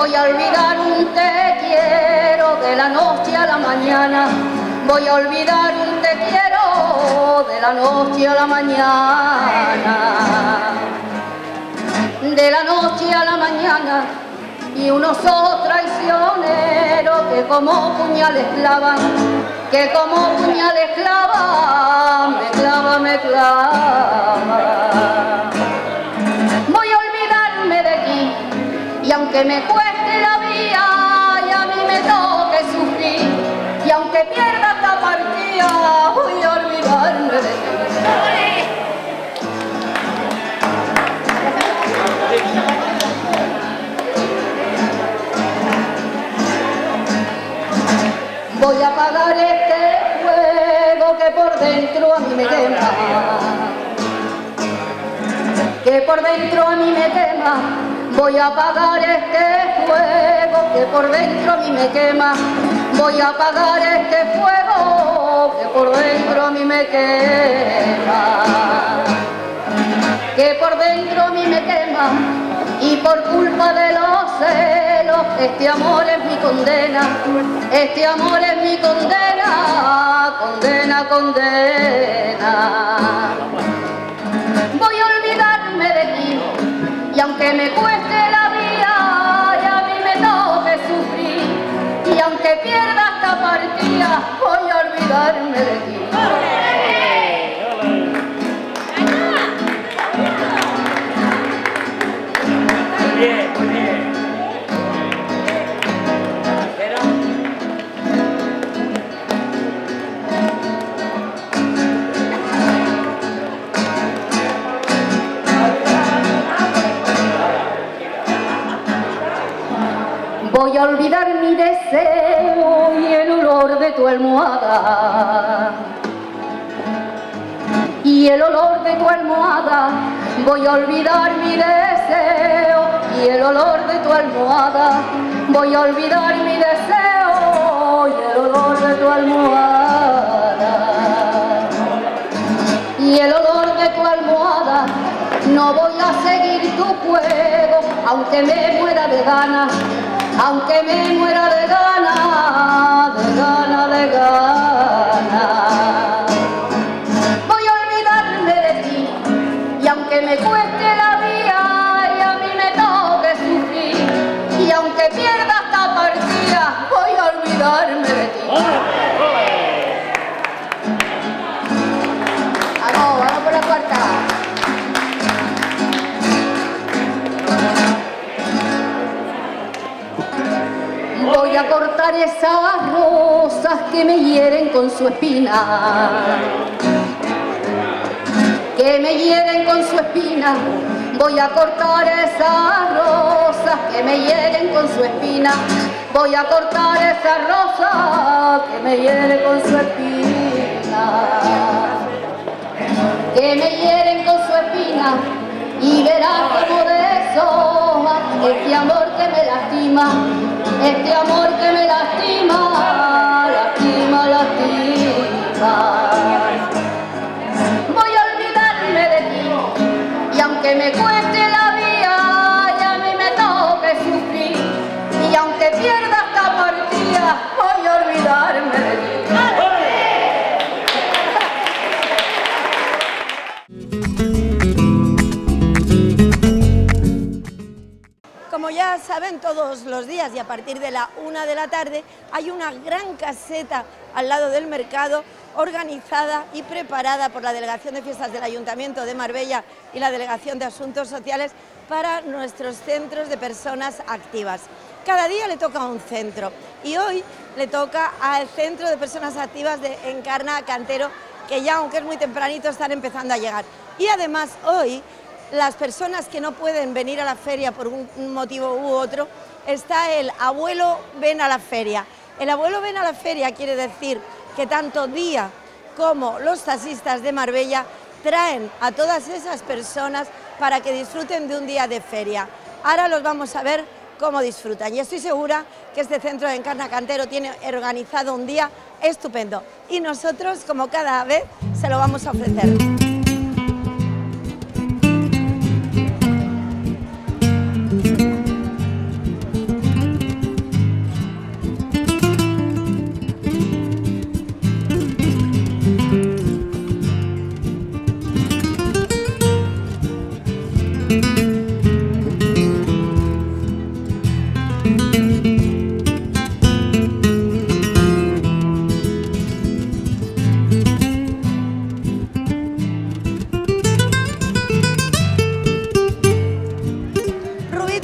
Voy a olvidar un te quiero de la noche a la mañana. Voy a olvidar un te quiero de la noche a la mañana. De la noche a la mañana. Y unos ojos traicioneros que como puñales clavan, que como puñales clavan, me clava, me clava. Voy a olvidarme de ti, y aunque me cueste la vida, y a mí me toque sufrir, y aunque pierda esta partida, voy a olvidarme de ti. Voy a apagar este fuego que por dentro a mí me quema, que por dentro a mí me quema. Voy a apagar este fuego que por dentro a mí me quema. Voy a apagar este fuego que por dentro a mí me quema, que por dentro a mí me quema. Y por culpa de los celos, este amor es mi condena, este amor es mi condena, condena, condena. Voy a olvidarme de ti, y aunque me cueste la vida, y a mí me toque sufrir, y aunque pierda esta partida, voy a olvidarme de ti. Muy bien. Voy a olvidar mi deseo y el olor de tu almohada, y el olor de tu almohada. Voy a olvidar mi deseo y el olor de tu almohada. Voy a olvidar mi deseo y el olor de tu almohada. Y el olor de tu almohada. No voy a seguir tu juego, aunque me muera de gana, aunque me muera de gana, de gana, de gana. Voy a olvidarme de ti, y aunque me cueste la vida, y a mí me toque sufrir, y aunque pierda esta partida, voy a olvidarme de ti. Vamos por la cuarta. Voy a cortar esas rosas que me hieren con su espina, que me hieren con su espina. Voy a cortar esas rosas que me hieren con su espina. Voy a cortar esas rosas que me hieren con su espina, que me hieren con su espina. Y verás como deshoja este amor que me lastima, este amor que me lastima, lastima, lastima. Voy a olvidarme de ti, y aunque me cueste la vida, y a mí me toque sufrir, y aunque pierda esta partida, voy a olvidarme de ti. Como ya saben, todos los días y a partir de la 1 de la tarde hay una gran caseta al lado del mercado organizada y preparada por la Delegación de Fiestas del Ayuntamiento de Marbella y la Delegación de Asuntos Sociales para nuestros centros de personas activas. Cada día le toca a un centro y hoy le toca al Centro de Personas Activas de Encarna Cantero, que ya, aunque es muy tempranito, están empezando a llegar. Y además hoy, las personas que no pueden venir a la feria por un motivo u otro, está el Abuelo Ven a la Feria. El Abuelo Ven a la Feria quiere decir que tanto Día como los taxistas de Marbella traen a todas esas personas para que disfruten de un día de feria. Ahora los vamos a ver cómo disfrutan y estoy segura que este centro de Encarna Cantero tiene organizado un día estupendo y nosotros, como cada vez, se lo vamos a ofrecer.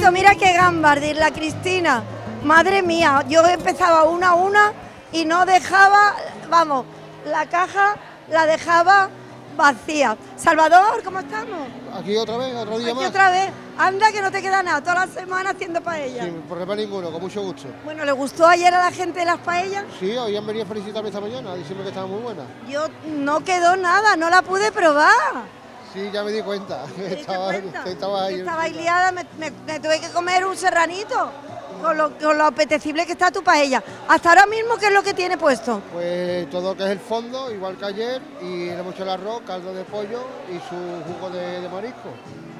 Rubito, mira qué gambas, de la Cristina. Madre mía, yo empezaba una a una y no dejaba, vamos, la caja la dejaba vacía. Salvador, ¿cómo estamos? Aquí otra vez, otro día Aquí más. otra vez. Anda que no te queda nada, toda la semana haciendo paella. Sin problema ninguno, con mucho gusto. Bueno, ¿le gustó ayer a la gente las paellas? Sí, hoy han venido a felicitarme esta mañana, diciendo que estaba muy buena. Yo no quedó nada, no la pude probar. Sí, ya me di cuenta. ¿Te diste cuenta? Estaba ahí. Estabais liada, me tuve que comer un serranito con lo apetecible que está tu paella. Hasta ahora mismo, ¿qué es lo que tiene puesto? Pues todo lo que es el fondo, igual que ayer, y le hemos hecho el arroz, caldo de pollo y su jugo de marisco.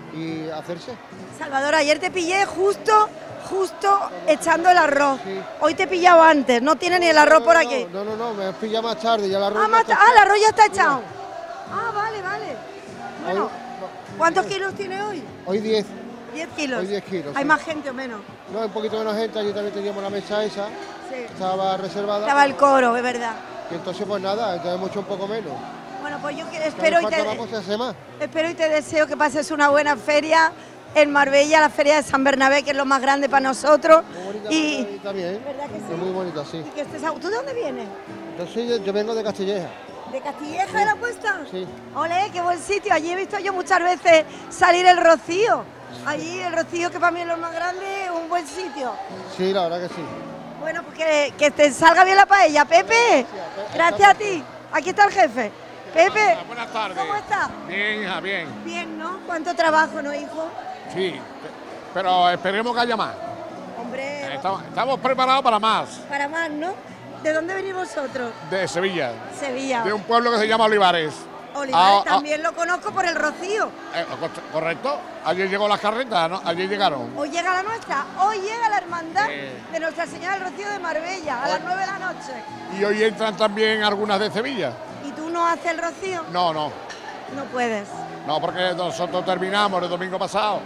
Y hacerse. Salvador, ayer te pillé justo echando el arroz. Sí. Hoy te he pillado antes, no tiene ni el arroz por aquí. No, me has pillado más tarde, ya el arroz. El arroz ya está echado. Ah, vale. Bueno, Hoy- ¿cuántos kilos tiene hoy? Hoy 10. 10 kilos. Hoy 10 kilos, ¿Hay sí. más gente o menos? No, un poquito menos gente, allí también teníamos la mesa esa, Sí. que estaba reservada. Estaba el coro, es verdad. Y entonces pues nada, entonces hemos hecho un poco menos. Bueno, pues yo Cada espero vez cuanto vamos se hace más. y te deseo que pases una buena feria en Marbella, la feria de San Bernabé, que es lo más grande para nosotros. Muy bonita Y también. ¿verdad que sí? Es muy bonita, sí. y que estés ¿Tú de dónde vienes? Yo vengo de Castilleja. ¿De Castilleja de la Puesta? Sí. Ole, qué buen sitio. Allí he visto yo muchas veces salir el Rocío. Allí el Rocío, que para mí es lo más grande, es un buen sitio. Sí, la verdad que sí. Bueno, pues que te salga bien la paella, Pepe. Gracias a ti. Aquí está el jefe. Pepe. Buenas tardes. ¿Cómo estás? Bien, hija, bien. Bien, ¿no? ¿Cuánto trabajo, no, hijo? Sí, pero esperemos que haya más. Hombre, Estamos preparados para más. para más, ¿no? ¿De dónde venís vosotros? De Sevilla, Sevilla. de un pueblo que se llama Olivares. Olivares, también lo conozco por el Rocío. Correcto. Ayer llegó las carretas, ¿no? Ayer llegaron. Hoy llega la nuestra, hoy llega la hermandad Sí. de Nuestra Señora del Rocío de Marbella a las 9 de la noche. Y hoy entran también algunas de Sevilla. ¿Y tú no haces el Rocío? No, No puedes. porque nosotros terminamos el domingo pasado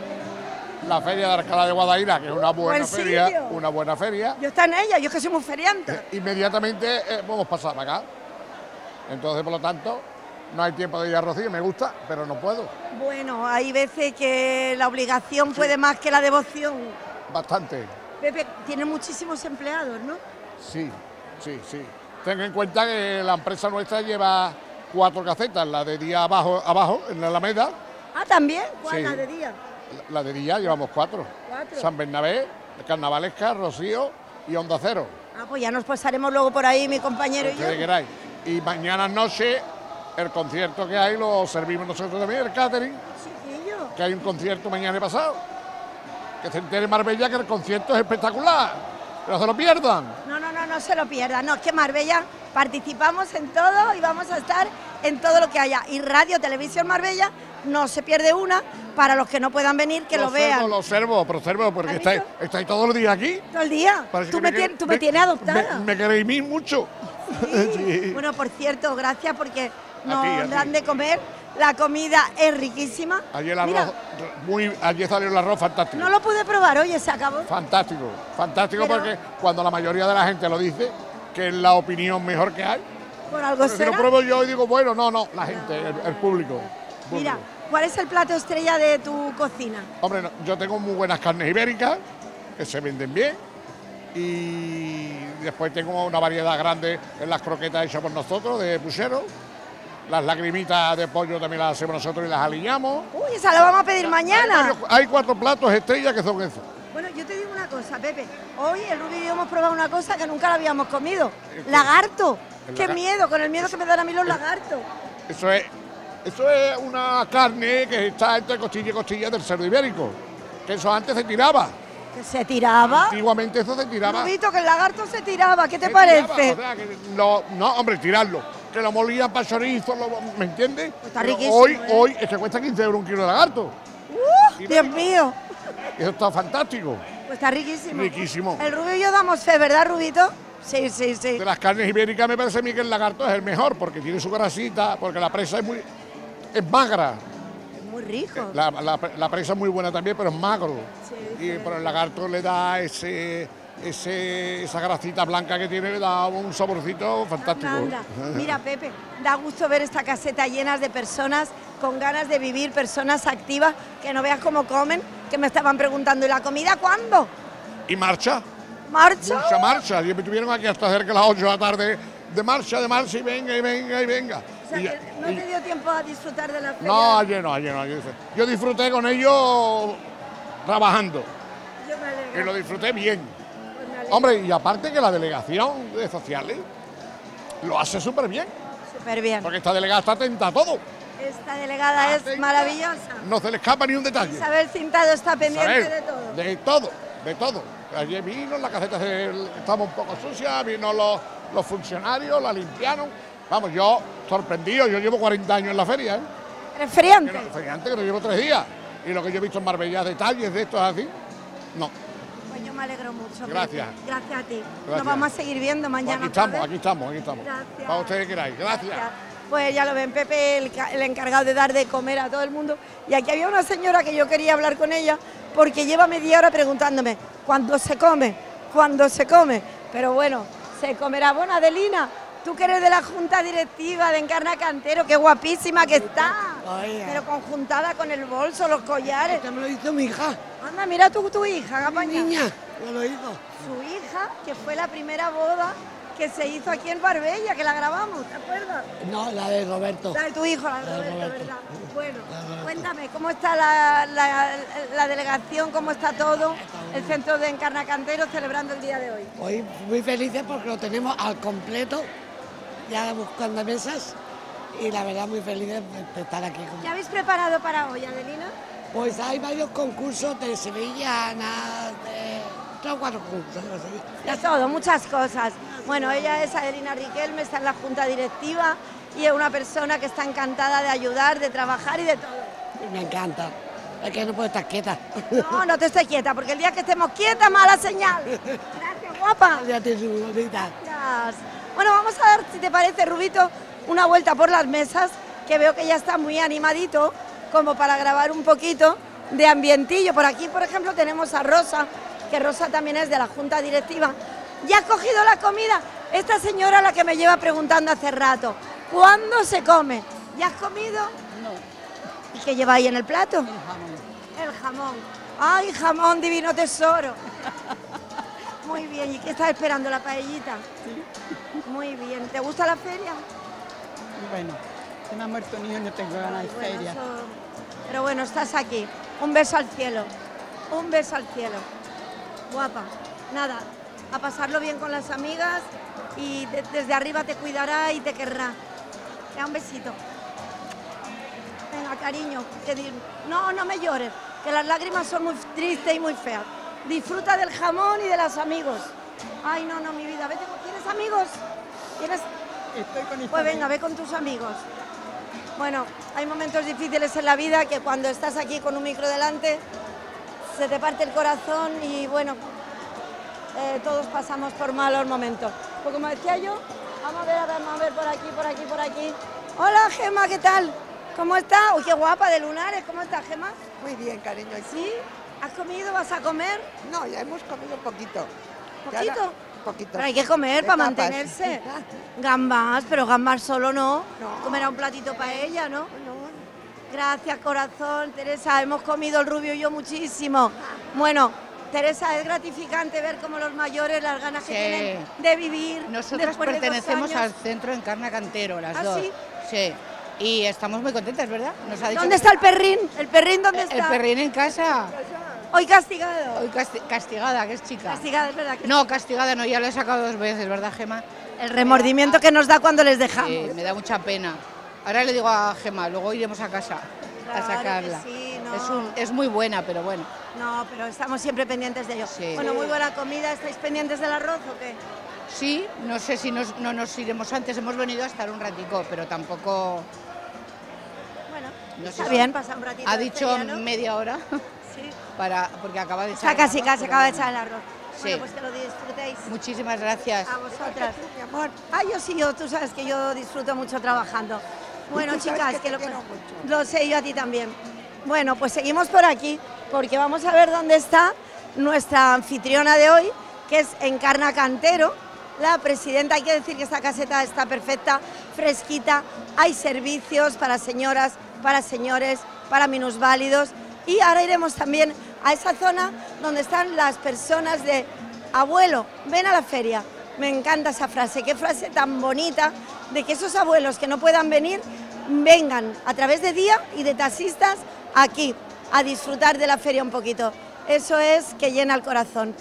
la feria de Alcalá de Guadaira, que es una buena Buen feria. sitio. Una buena feria. Yo está en ella, yo es que soy muy ferianta. Inmediatamente hemos pasado para acá. Entonces, por lo tanto, no hay tiempo de ir a Rocío. Me gusta, pero no puedo. Bueno, hay veces que la obligación puede más que la devoción. Bastante. Pepe, tiene muchísimos empleados, ¿no? Sí. Ten en cuenta que la empresa nuestra lleva 4 casetas, la de día abajo en la Alameda. Ah, ¿también? ¿Cuál? Sí. La de día. La de día llevamos 4. 4. San Bernabé, Carnavalesca, Rocío y Onda Cero. Ah, pues ya nos pasaremos luego por ahí, mi compañero y yo. Ustedes queráis. Y mañana noche el concierto que hay lo servimos nosotros también, el catering, Chiquillo. que hay un concierto mañana y pasado. Que se entere Marbella que el concierto es espectacular. No se lo pierdan. No se lo pierdan. No, es que Marbella participamos en todo y vamos a estar en todo lo que haya. Y Radio Televisión Marbella no se pierde una para los que no puedan venir, que lo vean. Lo observo, porque ¿Has estáis visto? todos los días aquí. Todo el día. Parece Tú que me tienes adoptada. Me queréis mí mucho. Sí. Sí. Bueno, por cierto, gracias porque A nos ti, a ti. dan de comer. La comida es riquísima. Ayer el Mira, arroz, ayer salió el arroz fantástico. no lo pude probar, oye, se acabó. Fantástico Pero- porque cuando la mayoría de la gente lo dice, que es la opinión mejor que hay. Por algo Pero si lo será. pruebo yo y digo, bueno, no, la gente, el público. Mira, ¿cuál es el plato estrella de tu cocina? Hombre, yo tengo muy buenas carnes ibéricas, que se venden bien, y después tengo una variedad grande en las croquetas hechas por nosotros, de puchero. Las lagrimitas de pollo también las hacemos nosotros y las aliñamos. Uy, esa la vamos a pedir mañana. Hay 4 platos estrellas que son esos. Bueno, yo te digo una cosa, Pepe. Hoy el Rubio y yo hemos probado una cosa que nunca la habíamos comido. Lagarto. Qué miedo, con el miedo que me dan a mí los lagartos. Eso es una carne que está entre costilla y costilla del cerdo ibérico. Que eso antes se tiraba. Que se tiraba. Antiguamente eso se tiraba. Rubito, que el lagarto se tiraba. ¿Qué te Se tiraba, parece? o sea, que no, hombre, tirarlo. Que lo molían para chorizo, ¿me entiendes? Pues está Pero riquísimo, hoy es que cuesta 15 euros un kilo de lagarto. Dios mío. Y eso está fantástico. Pues está riquísimo. Riquísimo. El Rubio y yo damos fe, ¿verdad, Rubito? Sí. De las carnes ibéricas me parece a mí que el lagarto es el mejor porque tiene su grasita, porque la presa es magra. Es muy rico. La presa es muy buena también, pero es magro. Sí, Pero el lagarto le da esa grasita blanca que tiene, le da un saborcito fantástico. Anda. Mira, Pepe, da gusto ver esta caseta llena de personas con ganas de vivir, personas activas, que no veas cómo comen, que me estaban preguntando, ¿y la comida cuándo? Y marcha, ¿Marcha? mucha marcha. Y me tuvieron aquí hasta cerca de las 8 de la tarde, de marcha, y venga, y venga, y venga. O sea, Y ya- que no y- te dio tiempo a disfrutar de la feria. no, ayer no. Yo disfruté con ellos trabajando, Yo me alegro. y lo disfruté bien. Pues me alegro. Hombre, y aparte que la delegación de sociales lo hace súper bien, Súper bien. porque esta delegada está atenta a todo. Esta delegada es Atenta. maravillosa. No se le escapa ni un detalle. Isabel Cintado está pendiente ¿Sabes? de todo. De todo, de todo. Ayer vino, la caseta estaba un poco sucia, vino los funcionarios, la limpiaron. Vamos, yo sorprendido, yo llevo 40 años en la feria, ¿eh? Resfriante. Antes que no llevo 3 días. Y lo que yo he visto en Marbella, detalles de estos así, no. Pues yo me alegro mucho. Gracias. Pepe. Gracias a ti. Gracias. Nos vamos a seguir viendo mañana. Aquí otra estamos, vez. aquí estamos. Gracias. Para ustedes que queráis. Gracias. Pues ya lo ven, Pepe, el encargado de dar de comer a todo el mundo. Y aquí había una señora que yo quería hablar con ella porque lleva media hora preguntándome, ¿cuándo se come? ¿Cuándo se come? Pero bueno, se comerá. Bueno, Adelina, tú que eres de la junta directiva de Encarna Cantero, qué guapísima que está. Oiga. Pero conjuntada con el bolso, los collares. Esto me lo hizo mi hija, Anda, mira tu hija, mi Gapaña. niña, me lo hizo. Su hija, que fue la primera boda que se hizo aquí en Marbella, que la grabamos, ¿te acuerdas? No, la de Roberto. La de tu hijo, la de La de Roberto, Roberto. ¿verdad? Bueno, La de Roberto. cuéntame, ¿cómo está la delegación? ¿Cómo está todo? El centro de Encarna Cantero celebrando el día de hoy. Hoy muy felices porque lo tenemos al completo, ya buscando mesas, y la verdad muy felices de estar aquí. ¿Qué habéis preparado para hoy, Adelina? Pues hay varios concursos de sevillanas, de 3 o 4 concursos. no sé. De todo, muchas cosas. Bueno, ella es Adelina Riquelme, está en la junta directiva y es una persona que está encantada de ayudar, de trabajar y de todo. Me encanta, es que no puedo estar quieta. No, no te estés quieta, porque el día que estemos quietas, mala señal. Gracias, guapa. Ya te subo, bonita. Gracias. Bueno, vamos a dar, si te parece, Rubito, una vuelta por las mesas, que veo que ya está muy animadito, como para grabar un poquito de ambientillo. Por aquí, por ejemplo, tenemos a Rosa, que Rosa también es de la junta directiva. ¿Ya ha cogido la comida? Esta señora la que me lleva preguntando hace rato, ¿cuándo se come? ¿Ya has comido? No, ¿Y qué lleva ahí en el plato? el jamón. El jamón. ¡Ay, jamón, divino tesoro! Muy bien, ¿y qué estás esperando, la paellita? Muy bien, ¿te gusta la feria? Bueno, se me ha muerto un niño, no tengo ganas de Bueno, feria. pero bueno, estás aquí. Un beso al cielo. Un beso al cielo. Guapa. Nada, a pasarlo bien con las amigas y desde arriba te cuidará y te querrá. Da un besito. Venga, cariño. No me llores, que las lágrimas son muy tristes y muy feas. Disfruta del jamón y de los amigos. Ay, no, mi vida. Vete, ¿tienes amigos? ¿Tienes? Estoy con esta Pues venga, ve con tus amigos. Bueno, hay momentos difíciles en la vida que cuando estás aquí con un micro delante se te parte el corazón y bueno, todos pasamos por malos momentos. Pues como decía yo, vamos a ver por aquí. Hola Gema, ¿qué tal? ¿Cómo está? Uy, qué guapa de lunares, ¿cómo está Gema? Muy bien, cariño. ¿Sí? ¿Has comido? ¿Vas a comer? No, ya hemos comido poquito. ¿Poquito? Poquito. Pero hay que comer De para tapas. mantenerse. Gambas, pero gambas solo no. No. Comerá un platito para ella, ¿no? No, Gracias, corazón, Teresa. Hemos comido el Rubio y yo muchísimo. Bueno, Teresa, es gratificante ver cómo los mayores, las ganas que Sí. tienen de vivir. Nosotros después de 2 pertenecemos años. al centro Encarna Cantero, las ¿Ah, dos. sí? Sí. Y estamos muy contentas, ¿verdad? Nos ha dicho ¿Dónde está el perrín? ¿El perrín dónde El está? perrín en casa. Hoy castigado. Hoy castigada, que es chica. Castigada, es verdad. Que No, castigada no, ya la he sacado 2 veces, ¿verdad, Gema? El remordimiento que nos da cuando les dejamos. Sí, me da mucha pena. Ahora le digo a Gema, luego iremos a casa Claro a que sacarla. sí, no. Es muy buena, pero bueno. No, pero estamos siempre pendientes de ello. Sí. Bueno, muy buena comida. ¿Estáis pendientes del arroz o qué? Sí, no sé si no nos iremos antes. Hemos venido a estar un ratico, pero tampoco... Bueno, No está sé. bien, pasa un ratito. Ha de dicho feria, ¿no? media hora, Sí. porque acaba de echar Está el casi, arroz, casi pero acaba de bueno. echar el arroz. Sí. Bueno, pues que lo disfrutéis. Muchísimas gracias. A vosotras. Mi amor. Yo sí, tú sabes que yo disfruto mucho trabajando. Bueno, Tú sabes chicas, que que te lo, quiero mucho. lo sé, yo a ti también. Bueno, pues seguimos por aquí, porque vamos a ver dónde está nuestra anfitriona de hoy, que es Encarna Cantero, la presidenta. Hay que decir que esta caseta está perfecta, fresquita, hay servicios para señoras, para señores, para minusválidos. Y ahora iremos también a esa zona donde están las personas de abuelo, ven a la feria. Me encanta esa frase, qué frase tan bonita de que esos abuelos que no puedan venir, vengan a través de Día y de taxistas aquí a disfrutar de la feria un poquito. Eso es que llena el corazón.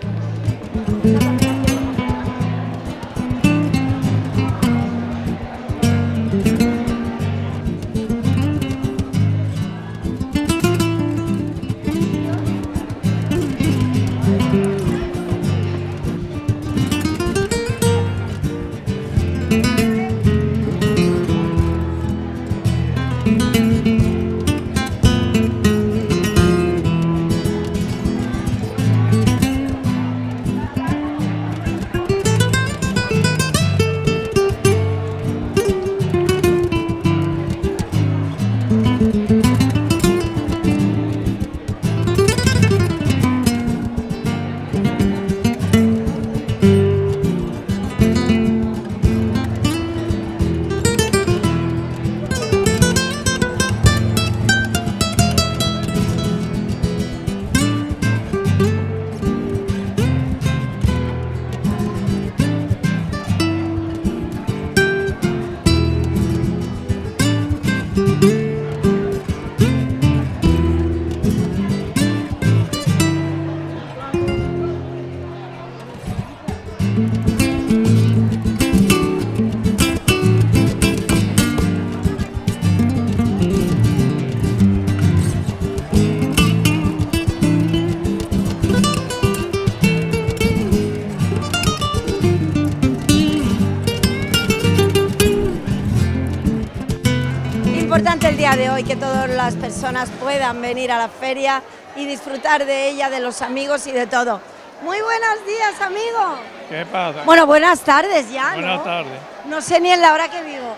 Importante el día de hoy que todas las personas puedan venir a la feria y disfrutar de ella, de los amigos y de todo. Muy buenos días, amigo. ¿Qué pasa? Bueno, buenas tardes ya, ¿no? Buenas tardes. No sé ni en la hora que vivo.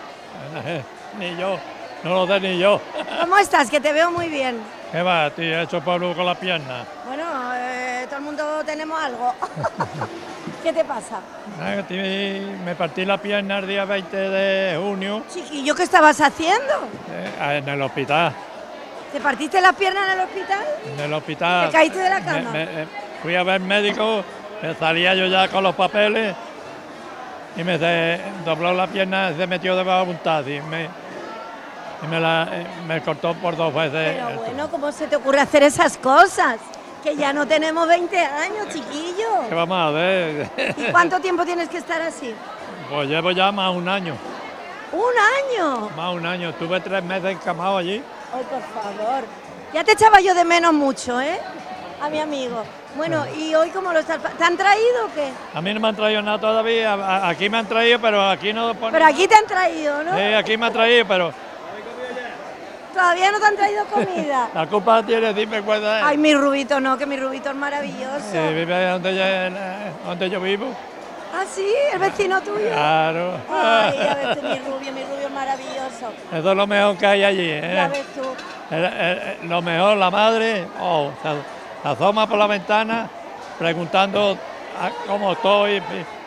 Ni yo, no lo sé ni yo. ¿Cómo estás? Que te veo muy bien. ¿Qué va, tío? He hecho Pablo con la pierna. Bueno, todo el mundo tenemos algo. ¿Qué te pasa? Me partí la pierna el día 20 de junio. Chiquillo, ¿qué estabas haciendo? En el hospital. ¿Te partiste las piernas en el hospital? En el hospital. ¿Te caíste de la cama? Fui a ver médico, me salía yo ya con los papeles y me dobló la pierna, se metió debajo de un taxi me cortó por 2 veces. Pero bueno, ¿cómo se te ocurre hacer esas cosas? Que ya no tenemos 20 años, chiquillo. ¿Qué vamos a ver? ¿Y cuánto tiempo tienes que estar así? Pues llevo ya más de 1 año. ¿1 año? Más de 1 año. Estuve 3 meses encamado allí. Ay, por favor. Ya te echaba yo de menos mucho, ¿eh? A mi amigo. Bueno, ¿y hoy cómo lo estás? ¿Te han traído o qué? A mí no me han traído nada todavía. Aquí me han traído, pero aquí no... Pero aquí te han traído, ¿no? Sí, aquí me han traído, pero... Todavía no te han traído comida. La culpa tiene, dime cuál es. Ay, mi Rubito no, que mi Rubito es maravilloso. Vive donde yo vivo. Ah, sí, el vecino tuyo. Claro. Ay, ya ves, mi Rubio es maravilloso. Eso es lo mejor que hay allí, ¿eh? Ya ves tú. Lo mejor, la madre, se asoma por la ventana preguntando cómo estoy.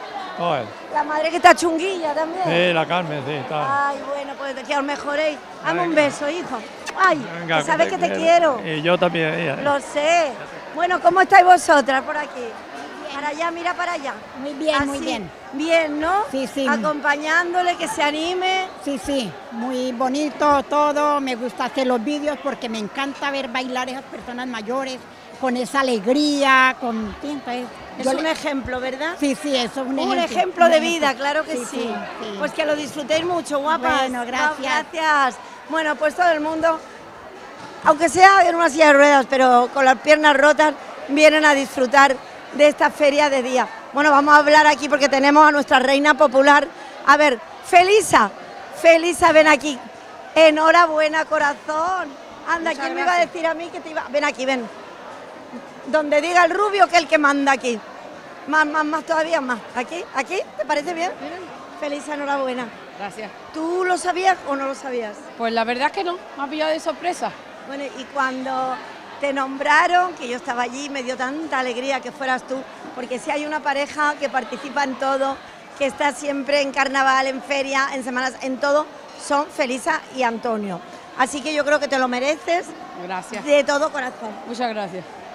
La madre que está chunguilla también. Sí, la Carmen, sí, está. Ay, bueno, pues que os mejoréis. Dame un beso, hijo. Ay, Venga, que sabes que te quiero. Y yo también, hija. Lo sé. Bueno, ¿cómo estáis vosotras por aquí? Para allá, mira para allá. Muy bien, Así, muy bien. Bien, ¿no? Sí, sí. Acompañándole, que se anime. Sí, sí, muy bonito todo. Me gusta hacer los vídeos porque me encanta ver bailar a esas personas mayores con esa alegría, con... Sí, entonces, Es un ejemplo, ¿verdad? Sí, sí, eso es un ejemplo de vida, claro que sí. Sí. Pues que lo disfrutéis mucho, guapas. Bueno, gracias. Gracias. Bueno, pues todo el mundo, aunque sea en una silla de ruedas, pero con las piernas rotas, vienen a disfrutar de esta feria de día. Bueno, vamos a hablar aquí porque tenemos a nuestra reina popular. A ver, Felisa, ven aquí. Enhorabuena, corazón. Anda, Muchas ¿quién me iba a gracias. decir a mí que te iba...? Ven aquí, ven. Donde diga el Rubio que el que manda aquí. Más todavía más. ¿Aquí? ¿Te parece bien? Feliz enhorabuena. Gracias. ¿Tú lo sabías o no lo sabías? Pues la verdad es que no, me ha pillado de sorpresa. Bueno, y cuando te nombraron, que yo estaba allí, me dio tanta alegría que fueras tú, porque si hay una pareja que participa en todo, que está siempre en carnaval, en feria, en semanas, en todo, son Felisa y Antonio. Así que yo creo que te lo mereces. Gracias. De todo corazón. Muchas gracias.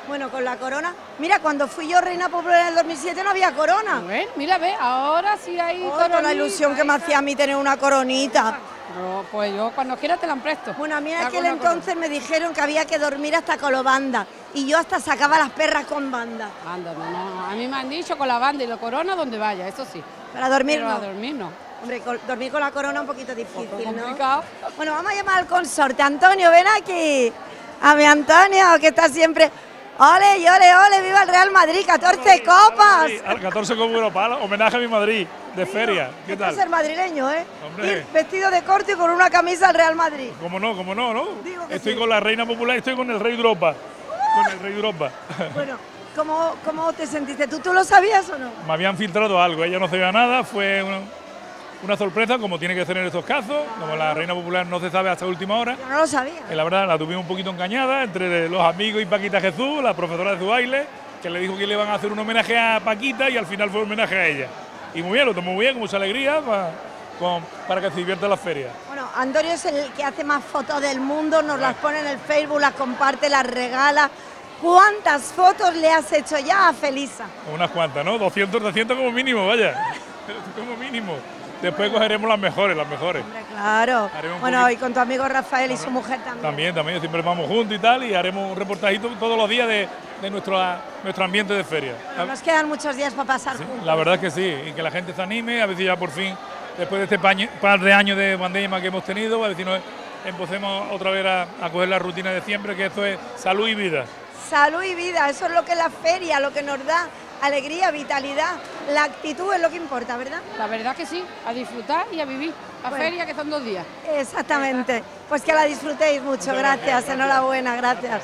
Bueno, con la corona. Mira, cuando fui yo reina popular en el 2007 no había corona. Mira, ve, ahora sí hay Con la ilusión que me hacía a mí tener una coronita. No, pues yo cuando quiera te la presto. Bueno, a mí en aquel entonces me dijeron que había que dormir hasta con los bandas. Y yo hasta sacaba las perras con banda. Anda, no, a mí me han dicho con la banda y la corona donde vaya, eso sí. Para dormir Pero no. a dormir no. Hombre, dormir con la corona un poquito difícil, ¿no? Complicado. Bueno, vamos a llamar al consorte. Antonio, ven aquí. A mi Antonio, que está siempre... ¡Ole, y ole, ole! ¡Viva el Real Madrid! ¡14 copas! Al 14 copas Europa, homenaje a mi Madrid, de feria. ¿Qué tal? Es ser madrileño, ¿eh? Hombre. Y vestido de corte y con una camisa al Real Madrid. ¿Cómo no? ¿No? Estoy sí. con la reina popular, estoy con el rey de Europa. Con el rey de Europa. Bueno, ¿cómo te sentiste? ¿Tú lo sabías o no? Me habían filtrado algo, ella no sabía nada, fue una sorpresa, como tiene que ser en estos casos, como la reina popular no se sabe hasta última hora. Yo no lo sabía. Y la verdad la tuvimos un poquito engañada entre los amigos y Paquita Jesús, la profesora de su baile, que le dijo que le iban a hacer un homenaje a Paquita y al final fue un homenaje a ella. Y muy bien, lo tomó muy bien, con mucha alegría, para que se divierta la feria. Bueno, Antonio es el que hace más fotos del mundo, nos las pone en el Facebook, las comparte, las regala. ¿Cuántas fotos le has hecho ya a Felisa? Unas cuantas, ¿no? 200 como mínimo, vaya. Como mínimo. Después cogeremos las mejores. Hombre, claro. Bueno, y con tu amigo Rafael y su mujer también. También, siempre vamos juntos y tal, y haremos un reportajito todos los días de nuestro ambiente de feria. Bueno, nos quedan muchos días para pasar juntos. La verdad es que sí, y que la gente se anime, a ver si ya por fin, después de este par de años de pandemia que hemos tenido, a ver si nos empecemos otra vez a coger la rutina de siempre, que esto es salud y vida. Salud y vida, eso es lo que es la feria, lo que nos da alegría, vitalidad, la actitud es lo que importa, ¿verdad? La verdad que sí, a disfrutar y a vivir. La feria que son 2 días. Exactamente, pues que la disfrutéis mucho, gracias, enhorabuena, gracias.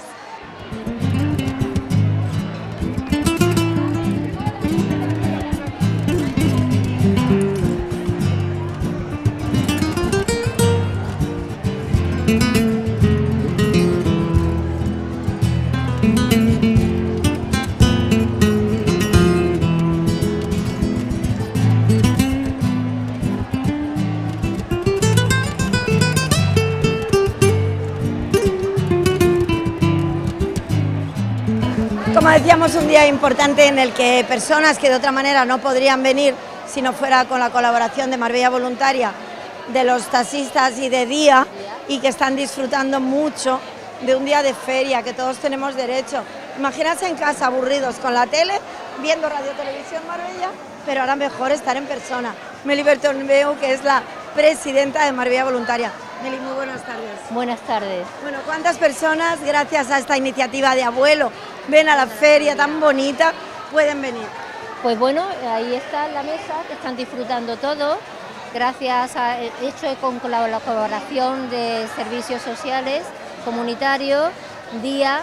Como decíamos, un día importante en el que personas que de otra manera no podrían venir si no fuera con la colaboración de Marbella Voluntaria, de los taxistas y de Día, y que están disfrutando mucho de un día de feria, que todos tenemos derecho. Imagínense en casa aburridos con la tele, viendo Radio Televisión Marbella, pero ahora mejor estar en persona. Meli Bertomeu, que es la presidenta de Marbella Voluntaria. Meli, muy buenas tardes. Buenas tardes. Bueno, ¿cuántas personas, gracias a esta iniciativa de Abuelo, ven a la feria tan bonita, pueden venir? Pues bueno, ahí está la mesa, que están disfrutando todos, gracias a hecho con la colaboración de servicios sociales, comunitarios, Día,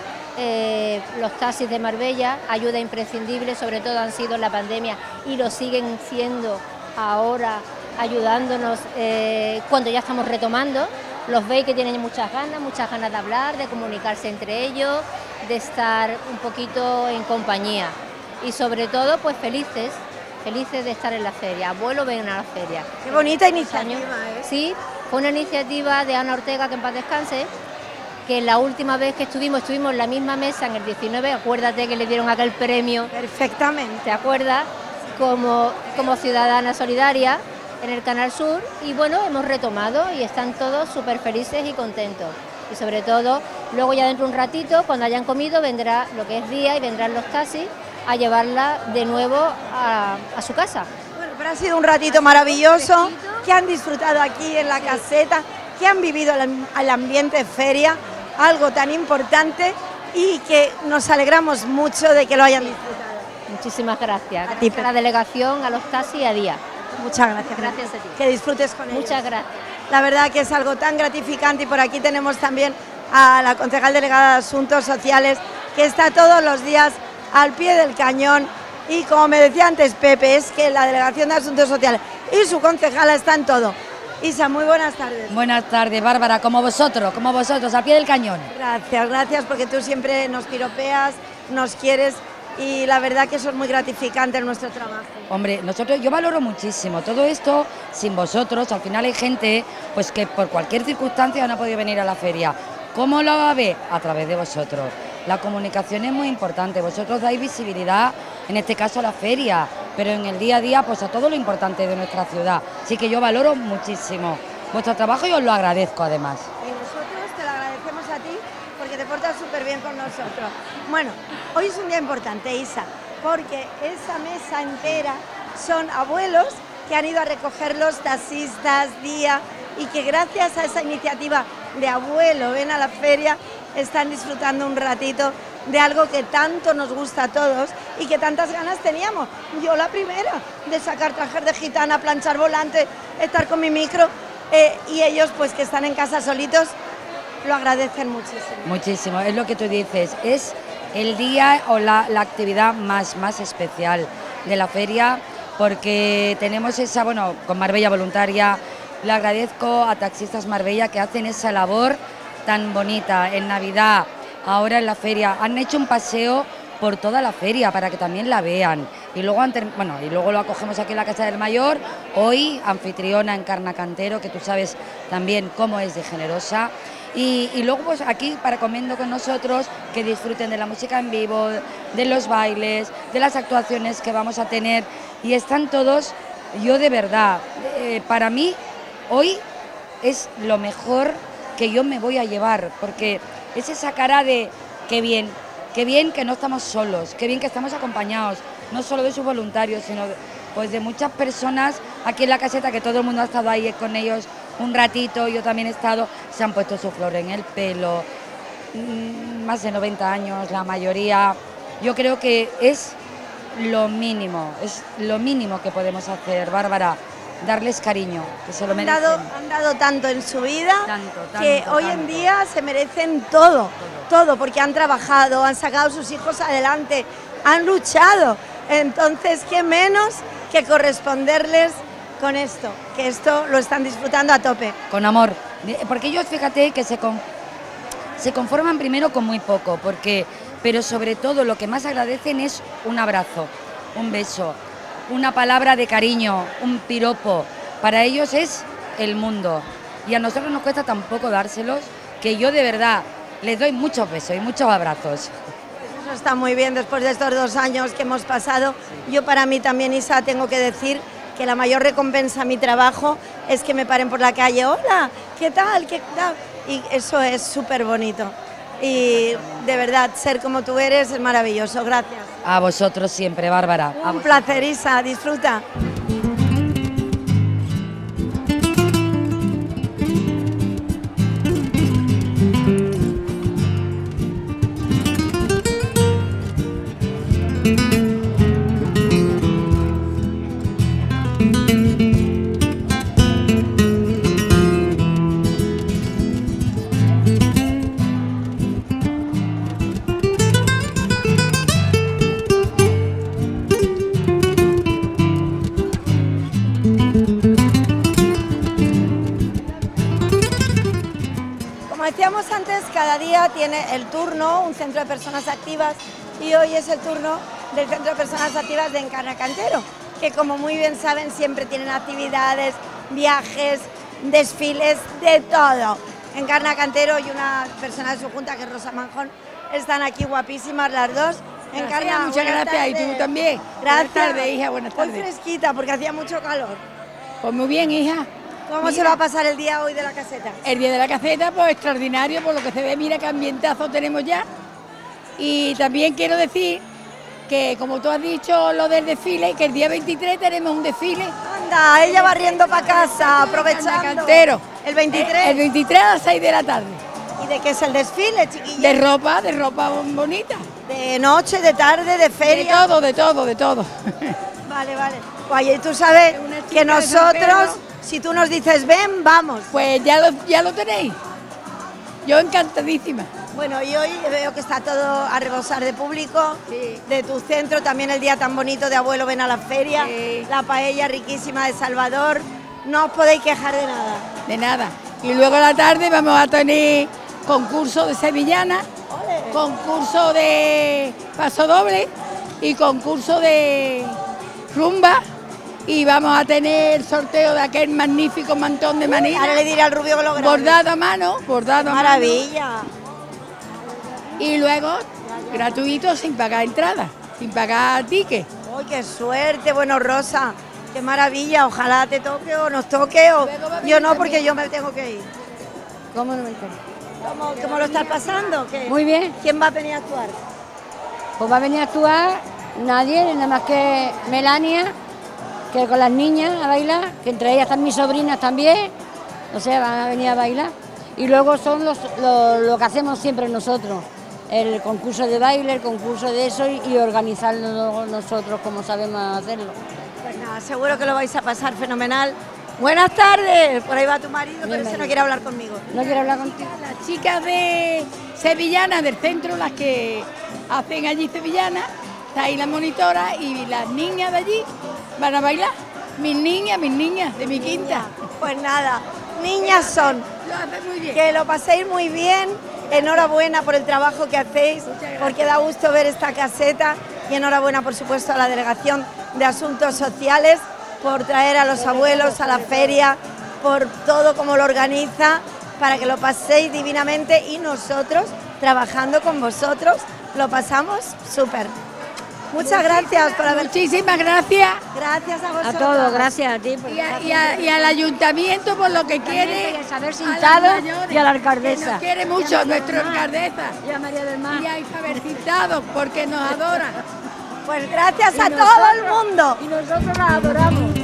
los taxis de Marbella, ayuda imprescindible, sobre todo han sido en la pandemia y lo siguen siendo ahora, ayudándonos cuando ya estamos retomando. Los veis que tienen muchas ganas de hablar, de comunicarse entre ellos, de estar un poquito en compañía y sobre todo pues felices de estar en la feria. Abuelo, ven a la feria. Qué bonita iniciativa, ¿eh? Sí, fue una iniciativa de Ana Ortega, que en paz descanse, que la última vez que estuvimos en la misma mesa en el 19, acuérdate que le dieron aquel premio. Perfectamente. ¿Te acuerdas? Como ciudadana solidaria en el Canal Sur, y bueno, hemos retomado y están todos súper felices y contentos. Y sobre todo, luego ya dentro de un ratito, cuando hayan comido, vendrá lo que es Día y vendrán los taxis a llevarla de nuevo a su casa. Bueno, pero ha sido un ratito maravilloso, que han disfrutado aquí en la caseta, que han vivido el ambiente de feria, algo tan importante, y que nos alegramos mucho de que lo hayan disfrutado. Muchísimas gracias. Gracias a la delegación, a los taxis y a Día. Muchas gracias. Gracias a ti. Que disfrutes con ellos. Muchas gracias. La verdad que es algo tan gratificante, y por aquí tenemos también a la concejal delegada de Asuntos Sociales, que está todos los días al pie del cañón, y como me decía antes Pepe, es que la Delegación de Asuntos Sociales y su concejala están todo. Isa, muy buenas tardes. Buenas tardes, Bárbara, como vosotros, al pie del cañón. Gracias, porque tú siempre nos piropeas, nos quieres, y la verdad que eso es muy gratificante en nuestro trabajo. Hombre, yo valoro muchísimo todo esto. Sin vosotros, al final hay gente pues que por cualquier circunstancia no ha podido venir a la feria. ¿Cómo lo va a ver? A través de vosotros. la comunicación es muy importante. Vosotros dais visibilidad, en este caso a la feria, pero en el día a día pues a todo lo importante de nuestra ciudad. Así que yo valoro muchísimo vuestro trabajo y os lo agradezco además. Y nosotros te lo agradecemos a ti porque te portas súper bien con nosotros. Bueno, hoy es un día importante, Isa, porque esa mesa entera son abuelos que han ido a recoger los taxistas día y que gracias a esa iniciativa de Abuelo Ven a la Feria están disfrutando un ratito de algo que tanto nos gusta a todos y que tantas ganas teníamos. Yo la primera, de sacar trajes de gitana, planchar volante, estar con mi micro y ellos pues que están en casa solitos lo agradecen muchísimo. Muchísimo, es lo que tú dices, es el día o la actividad más especial de la feria porque tenemos esa, bueno, con Marbella Voluntaria, le agradezco a Taxistas Marbella que hacen esa labor tan bonita en Navidad, ahora en la feria, han hecho un paseo por toda la feria para que también la vean y luego, y luego lo acogemos aquí en la Casa del Mayor, hoy anfitriona Encarna Cantero, que tú sabes también cómo es de generosa y luego pues aquí para comiendo con nosotros, que disfruten de la música en vivo, de los bailes, de las actuaciones que vamos a tener y están todos, yo de verdad, para mí hoy es lo mejor que yo me voy a llevar, porque es esa cara de qué bien que no estamos solos, qué bien que estamos acompañados, no solo de sus voluntarios, sino pues de muchas personas aquí en la caseta, que todo el mundo ha estado ahí con ellos un ratito, yo también he estado, se han puesto su flor en el pelo, más de 90 años la mayoría, yo creo que es lo mínimo que podemos hacer, Bárbara, darles cariño, que se lo merecen. Han dado tanto en su vida que hoy en día se merecen todo, porque han trabajado, han sacado a sus hijos adelante, han luchado. Entonces, ¿qué menos que corresponderles con esto? Que esto lo están disfrutando a tope. Con amor, porque ellos, fíjate, que se conforman primero con muy poco, pero sobre todo lo que más agradecen es un abrazo, un beso, una palabra de cariño, un piropo. Para ellos es el mundo y a nosotros nos cuesta tan poco dárselos que yo de verdad les doy muchos besos y muchos abrazos. Eso está muy bien después de estos 2 años que hemos pasado. Yo para mí también, Isa, tengo que decir que la mayor recompensa a mi trabajo es que me paren por la calle, hola, ¿qué tal? ¿Qué tal? Y eso es súper bonito. Y de verdad, ser como tú eres es maravilloso. Gracias. A vosotros siempre, Bárbara. Un placer, Isa. Disfruta. Decíamos antes, cada día tiene el turno un centro de personas activas y hoy es el turno del centro de personas activas de Encarna Cantero, que como muy bien saben siempre tienen actividades, viajes, desfiles, de todo. Encarna Cantero y una persona de su junta que es Rosa Manjón están aquí guapísimas las dos. Encarna, muchas gracias y tú también. Gracias. Buenas tardes, hija, buenas tardes. Muy fresquita porque hacía mucho calor. Pues muy bien, hija. ¿Cómo se va a pasar el día hoy de la caseta? El día de la caseta, pues extraordinario, por lo que se ve, mira qué ambientazo tenemos ya. Y también quiero decir que, como tú has dicho, lo del desfile, que el día 23 tenemos un desfile. Anda, ella va riendo para casa, aprovechando. Cantero. ¿El 23? El 23 a las 6 de la tarde. ¿Y de qué es el desfile, chiquilla? De ropa bonita. De noche, de tarde, de feria. De todo. Vale. Oye, tú sabes que nosotros, si tú nos dices ven, vamos. Pues ya lo tenéis. Yo encantadísima. Bueno, y hoy veo que está todo a rebosar de público, de tu centro, también el día tan bonito de Abuelo Ven a la Feria, la paella riquísima de Salvador, no os podéis quejar de nada. De nada. Y luego a la tarde vamos a tener concurso de sevillana, concurso de paso doble y concurso de rumba. Y vamos a tener sorteo de aquel magnífico mantón de manila. Ahora le diré al Rubio que lo grabe. Bordado a mano. Maravilla. Y luego gratuito sin pagar entrada, sin pagar ticket. ¡Ay, qué suerte! Bueno, Rosa, qué maravilla. Ojalá te toque o nos toque o... Yo no, porque yo me tengo que ir. ¿Cómo no me entero? ¿Cómo lo estás pasando? ¿Qué? Muy bien. ¿Quién va a venir a actuar? Pues va a venir a actuar nadie, nada más que Melania, que con las niñas a bailar, que entre ellas están mis sobrinas también, o sea, van a venir a bailar. Y luego son lo que hacemos siempre nosotros, el concurso de baile, el concurso de eso y organizarlo nosotros como sabemos hacerlo. Pues nada, seguro que lo vais a pasar fenomenal. Buenas tardes, por ahí va tu marido, pero ese no quiere hablar conmigo. No quiere hablar contigo. Las chicas de sevillanas del centro, las que hacen allí sevillanas, está ahí la monitora y las niñas de allí van a bailar. Mis niñas de mi quinta. Pues nada, niñas son. Lo hacen muy bien. Que lo paséis muy bien. Enhorabuena por el trabajo que hacéis, porque da gusto ver esta caseta y enhorabuena, por supuesto, a la Delegación de Asuntos Sociales por traer a los abuelos a la feria, por todo como lo organiza, para que lo paséis divinamente y nosotros, trabajando con vosotros, lo pasamos súper. Muchas gracias por haber... Muchísimas gracias. Gracias a vosotros. A todos, gracias a ti. Y al ayuntamiento por lo que quiere. A Saber Cintado y a la alcaldesa. Que nos quiere mucho, nuestra alcaldesa. Y a María del Mar. Y a Isabel Cintado, porque nos adora. Pues gracias a todo el mundo. Y nosotros la adoramos.